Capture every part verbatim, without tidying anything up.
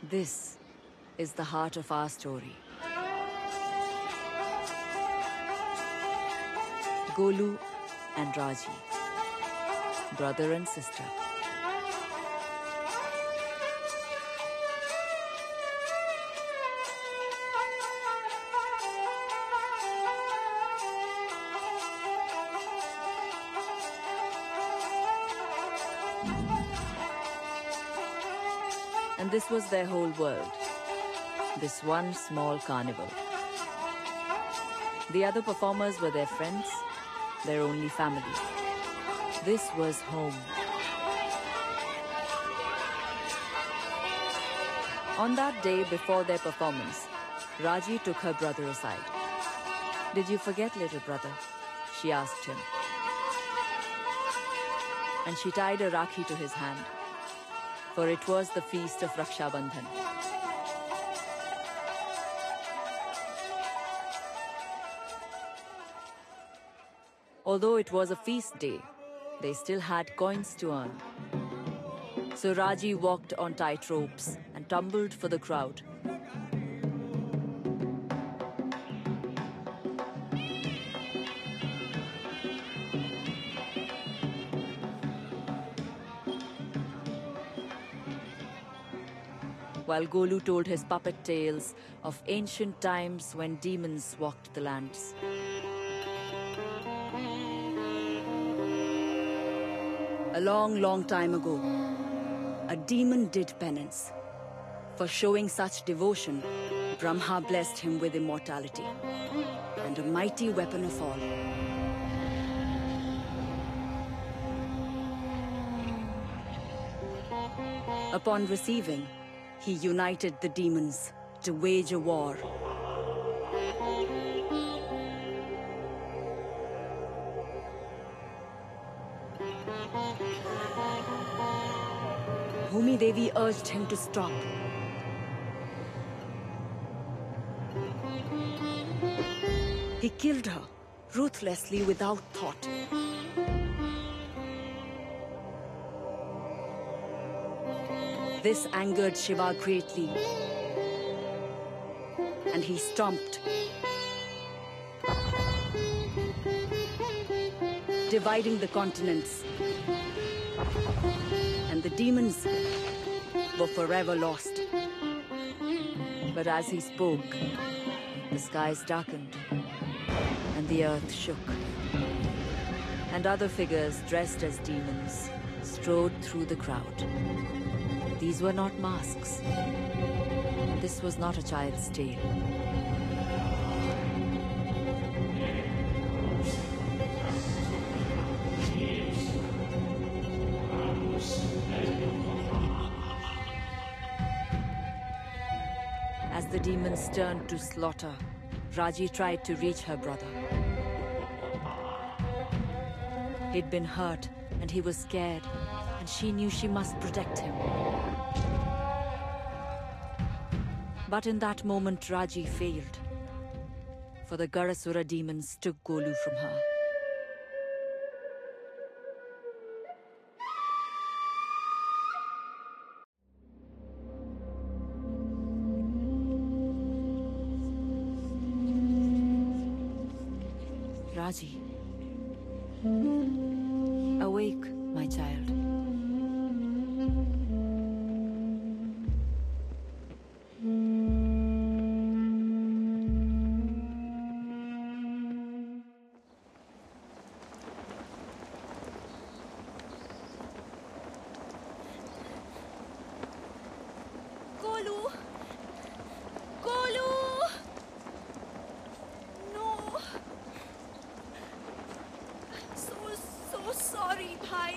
This is the heart of our story. Golu and Raji, brother and sister. And this was their whole world, this one small carnival. The other performers were their friends, their only family. This was home. On that day before their performance, Raji took her brother aside. "Did you forget, little brother?" she asked him. And she tied a rakhi to his hand, for it was the feast of Raksha Bandhan. Although it was a feast day, they still had coins to earn. So Raji walked on tight ropes and tumbled for the crowd. While Golu told his puppet tales of ancient times when demons walked the lands. A long, long time ago, a demon did penance. For showing such devotion, Brahma blessed him with immortality and a mighty weapon of all. Upon receiving, he united the demons to wage a war. Bhumi Devi urged him to stop. He killed her, ruthlessly without thought. This angered Shiva greatly, and he stomped, dividing the continents. And the demons were forever lost. But as he spoke, the skies darkened, and the earth shook. And other figures dressed as demons strode through the crowd. These were not masks. This was not a child's tale. As the demons turned to slaughter, Raji tried to reach her brother. He'd been hurt, and he was scared, and she knew she must protect him. But in that moment, Raji failed, for the Garasura demons took Golu from her. Raji, awake, my child. Golu! Golu! No! So, so sorry, bhai.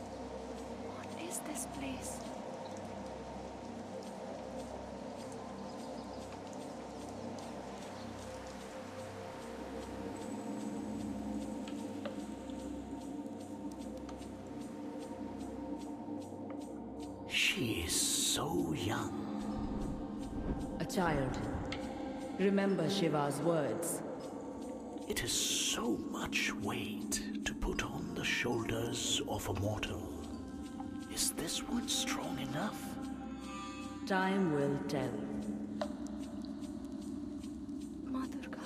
This place. She is so young. A child. Remember Shiva's words. It is so much weight to put on the shoulders of a mortal. Is this one strong enough? Time will tell. Ma Durga.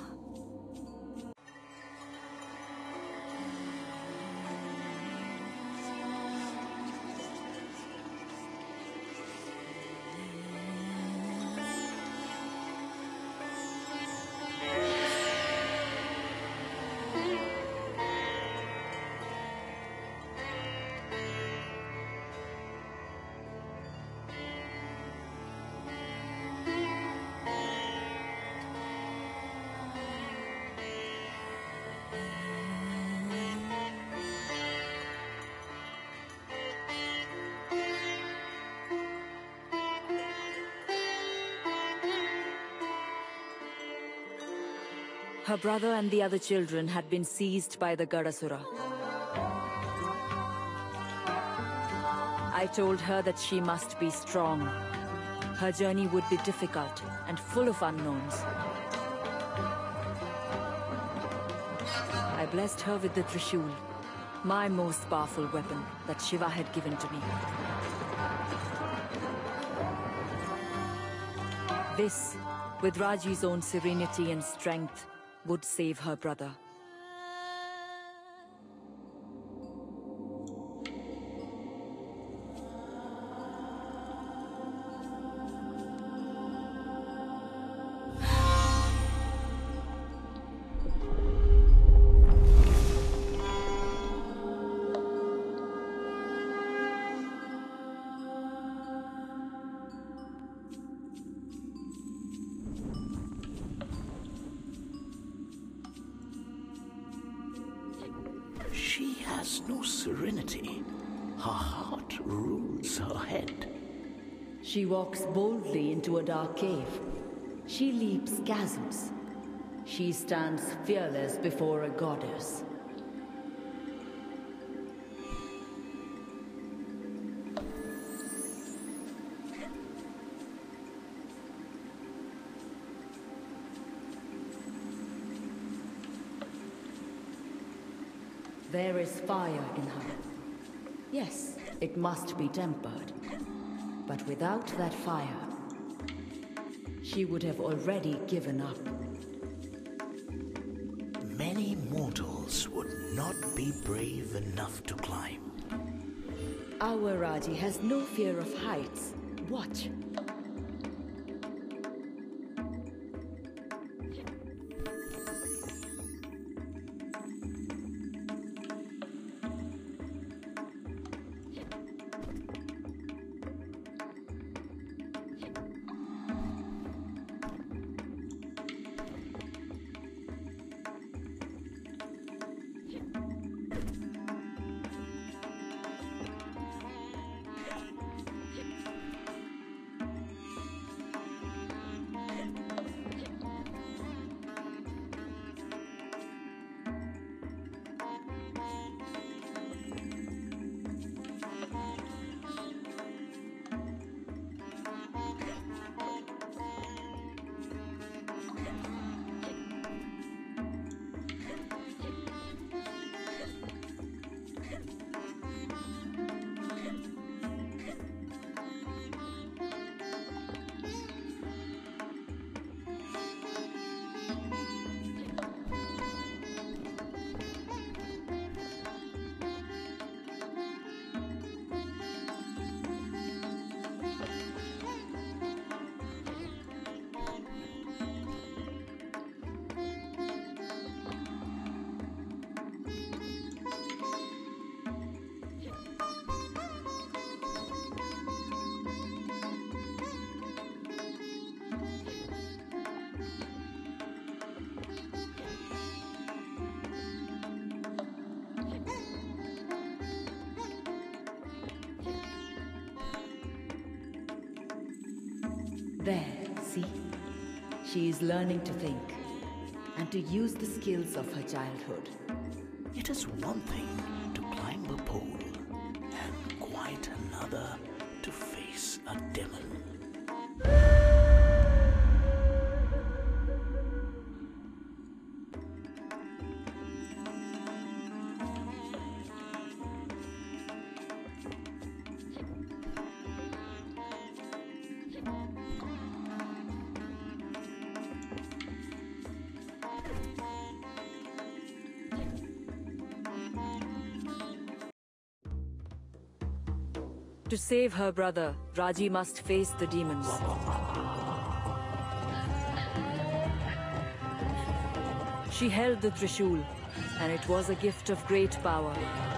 Her brother and the other children had been seized by the Gadasura. I told her that she must be strong. Her journey would be difficult and full of unknowns. I blessed her with the Trishul, my most powerful weapon that Shiva had given to me. This, with Raji's own serenity and strength, would save her brother. She has no serenity. Her heart rules her head. She walks boldly into a dark cave. She leaps chasms. She stands fearless before a goddess. There is fire in her. Yes, it must be tempered. But without that fire, she would have already given up. Many mortals would not be brave enough to climb. Our Raji has no fear of heights. Watch. There, see? She is learning to think, and to use the skills of her childhood. It is one thing to climb a pole, and quite another to face a demon. To save her brother, Raji must face the demons. She held the Trishul, and it was a gift of great power.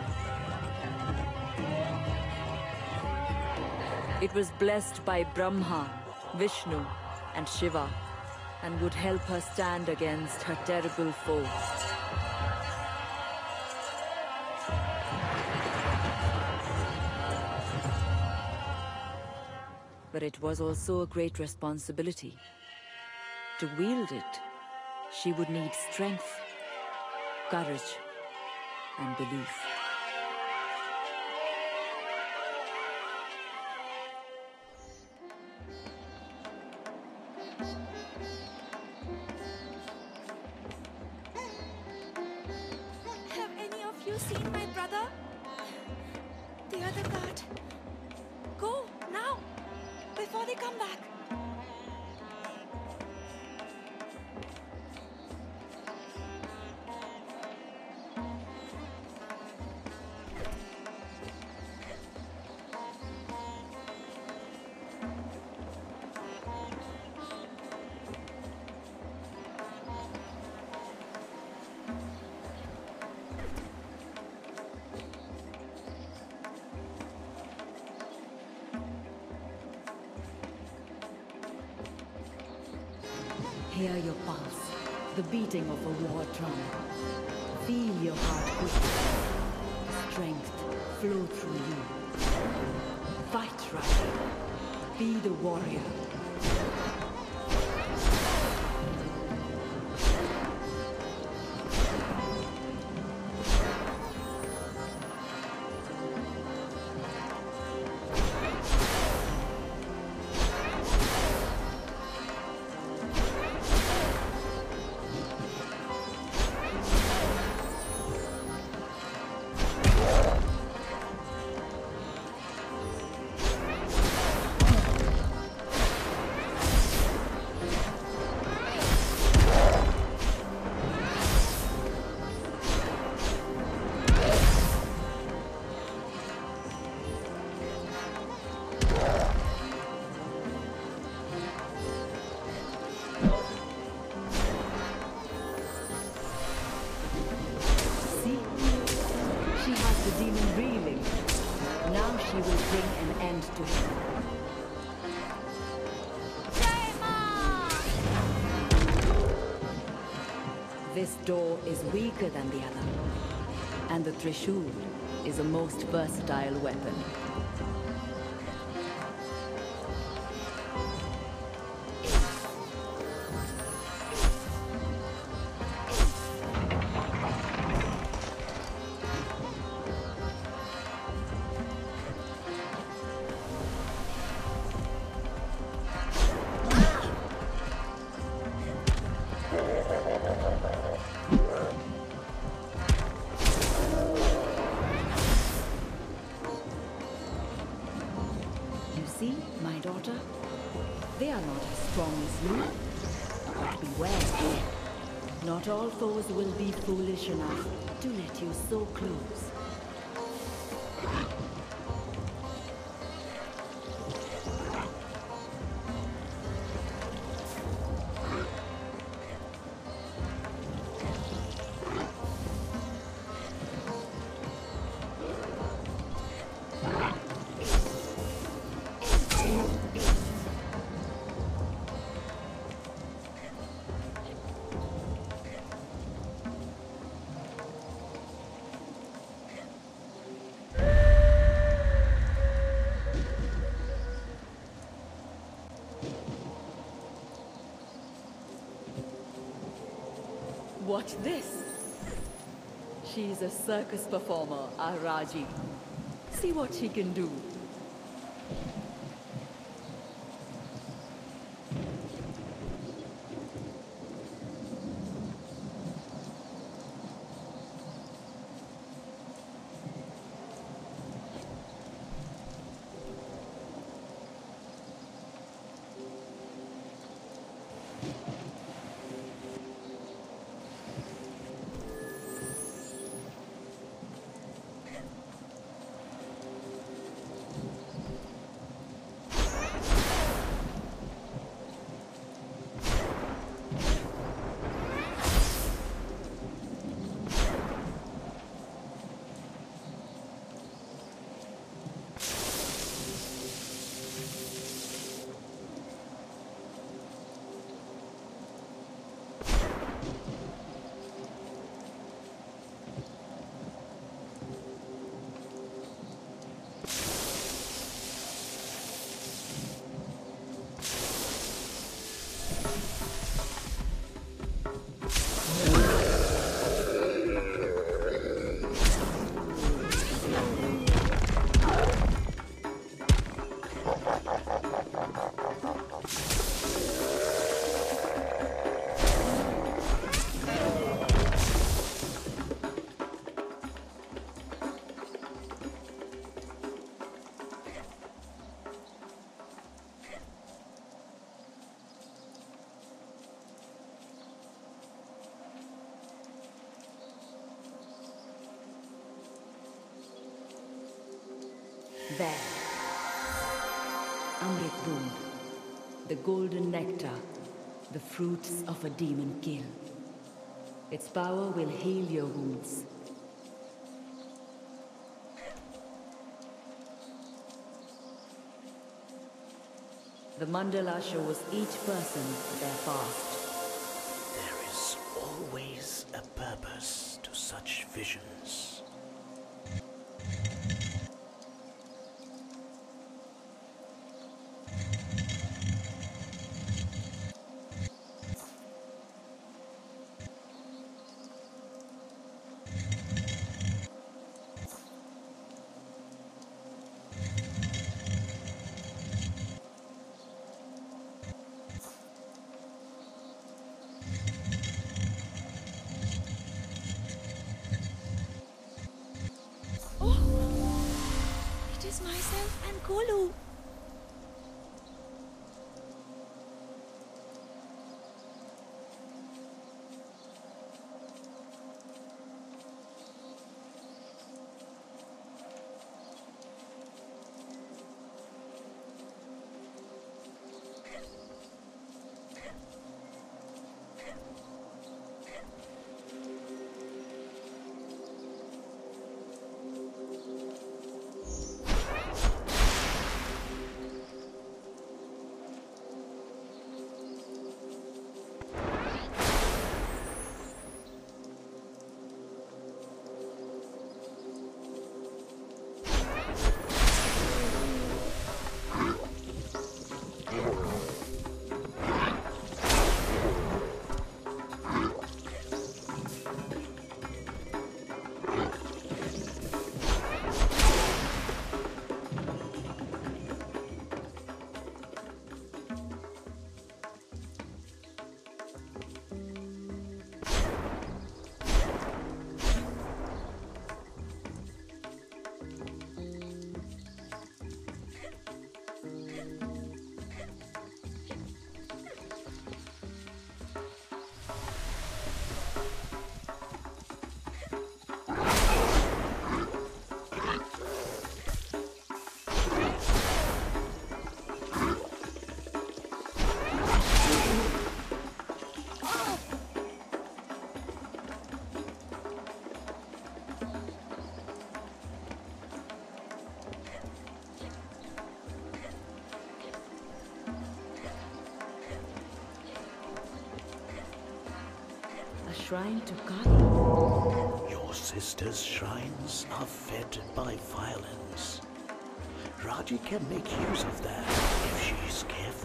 It was blessed by Brahma, Vishnu, and Shiva, and would help her stand against her terrible foe. But it was also a great responsibility. To wield it, she would need strength, courage, and belief. Have any of you seen my brother? The other guard. Go, now! Before they come back. Hear your pulse, the beating of a war drum. Feel your heart beat. Strength flow through you. Fight, Raji. Be the warrior. She will bring an end to him. This door is weaker than the other, and the Trishul is a most versatile weapon. See, my daughter? They are not as strong as you. But beware. Not all foes will be foolish enough to let you so close. Watch this! She's a circus performer, our Raji. See what she can do. there. Amrit Bund, the golden nectar, the fruits of a demon kill. Its power will heal your wounds. The mandala shows each person their past. There is always a purpose to such visions. It is myself and Kolu. Shrine to Kali. Your sister's shrines are fed by violence. Raji can make use of that if she's careful.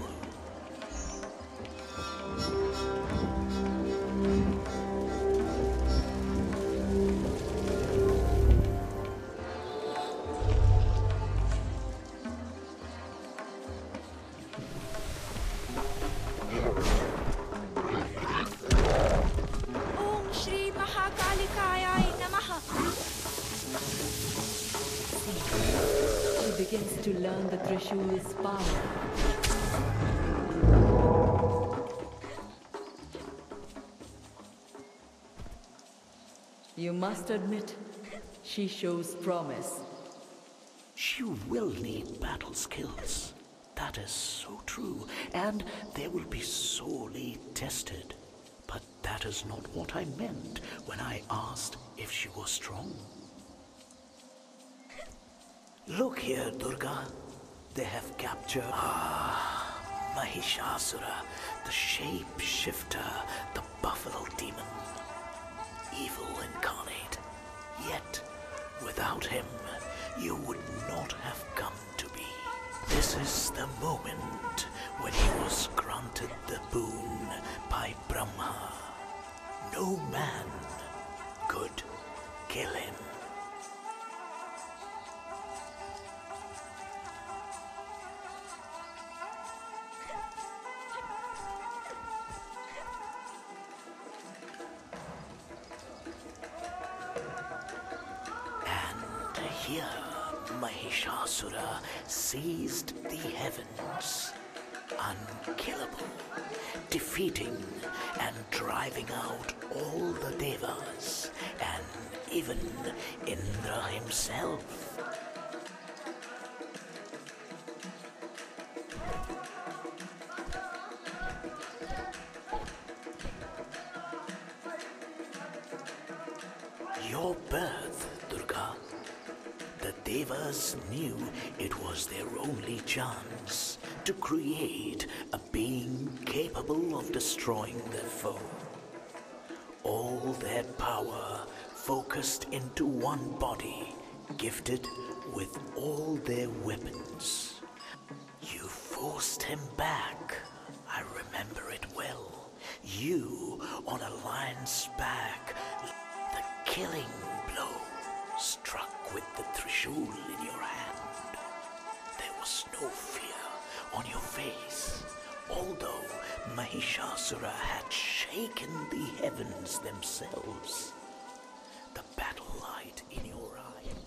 Begins to learn the Trishul's power. You must admit, she shows promise. She will need battle skills. That is so true, and they will be sorely tested. But that is not what I meant when I asked if she was strong. Look here, Durga. They have captured ah, Mahishasura, the shape-shifter, the buffalo demon. Evil incarnate. Yet, without him, you would not have come to be. This is the moment when he was granted the boon by Brahma. No man could kill him. Here, Mahishasura seized the heavens, unkillable, defeating and driving out all the devas, and even Indra himself. universe knew it was their only chance to create a being capable of destroying their foe. All their power focused into one body, gifted with all their weapons. You forced him back. I remember it well. You on a lion's back. The killing blow struck with the trishul in your hand. There was no fear on your face, although Mahishasura had shaken the heavens themselves. The battle light in your eyes.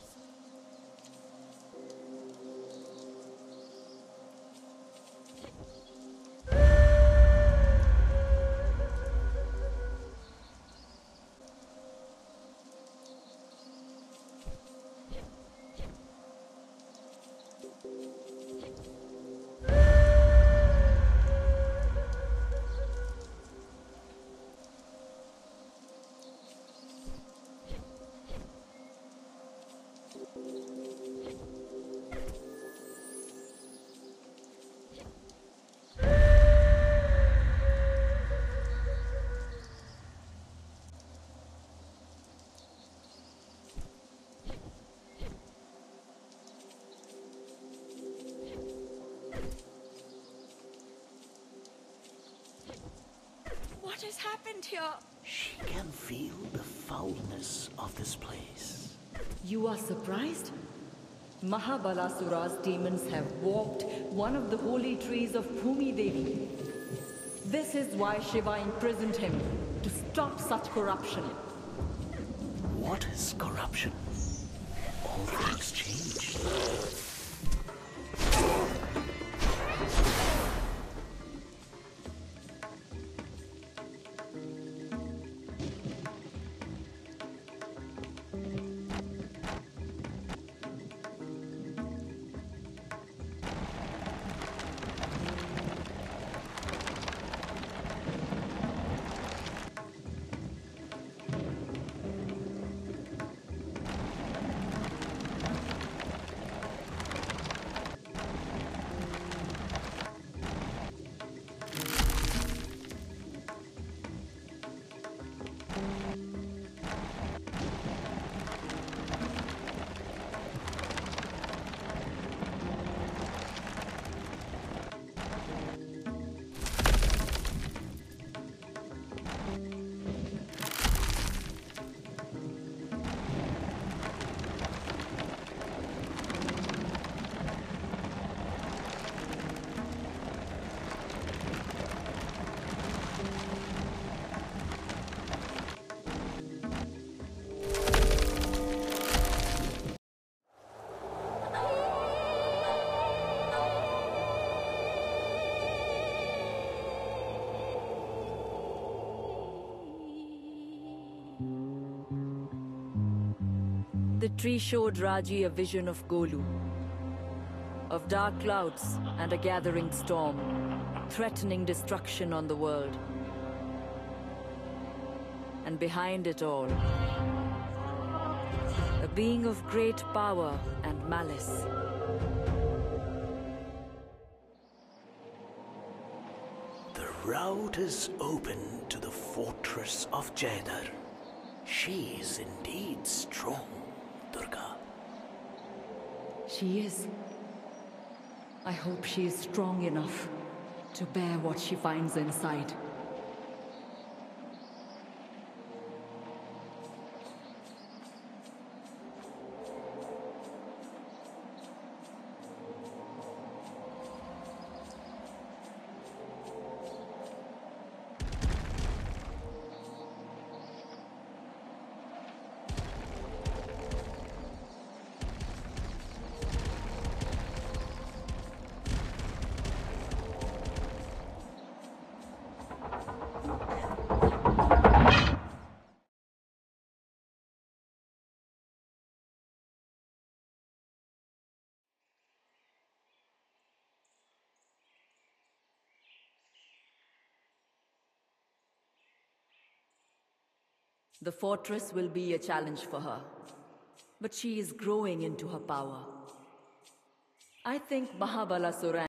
What has happened here? She can feel the foulness of this place. You are surprised? Mahabalasura's demons have warped one of the holy trees of Bhumi Devi. This is why Shiva imprisoned him, to stop such corruption. What is corruption? All things change. The tree showed Raji a vision of Golu, of dark clouds and a gathering storm, threatening destruction on the world. And behind it all, a being of great power and malice. The route is open to the fortress of Jaidar. She is indeed strong, Durga. She is. I hope she is strong enough to bear what she finds inside. The fortress will be a challenge for her. but she is growing into her power. I think Mahabalasura